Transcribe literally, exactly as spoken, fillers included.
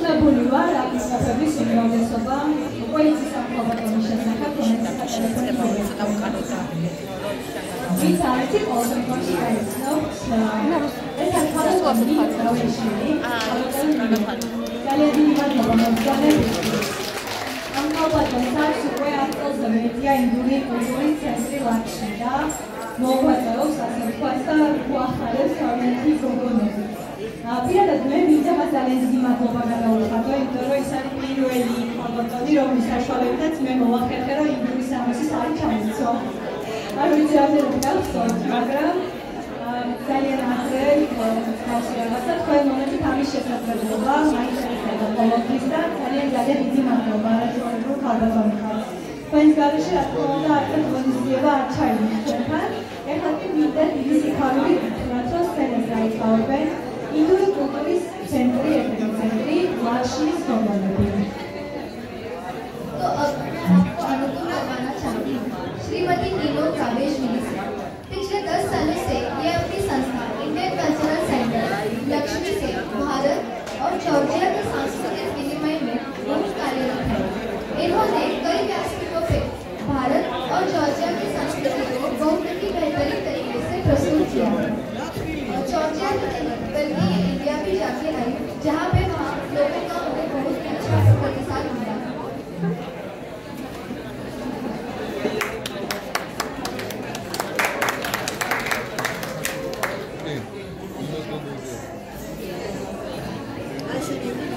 მიღებული ვარ აპლიკაციების უმრავლესობა, უკვე იცის ამ პრობლემის შესახებ, რომელიც ტელეფონში ცოტა უკანოდა. Ვის არის ყოველდღიურში გაიცნობს? ეს არის ხალხური პროექტი. ძალიან დიდი მადლობა მოგზაურობისთვის. ამ პრობლემას უკვე აწოლს მედია ინდური კულტურის ცენტრი ლაქშმი და მოღვაწეობს ასე ვთქვათ და უახარებს თავიანთი გოგონები. პირადად მე მინდა მას ძალიან დიდი მადლობა გადავუხადო, იმიტომ რომ ის არის პირველი ალბათი, რომლის საშუალებითაც მე მოვახერხე, რომ ინდური სამოსის არის ჩამოიცვა. არ ვიცი რამდენად გავხსოვთ, მაგრამ ძალიან ადრე გავხსოვთ რაღაცა თქვენ მომენტით ამის შესაძლებლობა, მაინტერესებდა ყოველთვის და ძალიან ძალიან დიდი მადლობა არაჩვეულებრივ ქალბატონი ხართ. თქვენს გარეშე რა თქმა უნდა არც ღონისძიება არ ჩაიგდით ჩვენთან. ეხლა კი მინდა დიდი სიხარული გითხრათ, რომ სცენას დაიკავებენ ინდური კულტურის ცენტრი, ერთ-ერთი ცენტრი, ლაქშმის გოგონები. श्रीमती नीलो कावेश मिश्रा पिछले दस सालों से ये अपनी संस्था इंडियन कल्चरल सेंटर लक्ष्मी से भारत और जॉर्जिया के सांस्कृतिक विनिमय में बहुत कार्यरत है। इन्होंने कई व्यासपीठों पे भारत और जॉर्जिया की संस्कृति को बहुत ही बेहतरीन तरीके से प्रस्तुत किया है। जॉर्जिया में नहीं बल्कि ये इंडिया भी जाके आई, जहाँ पे वहाँ लोगों का उन्हें बहुत ही अच्छा प्रतिसाद मिला। I should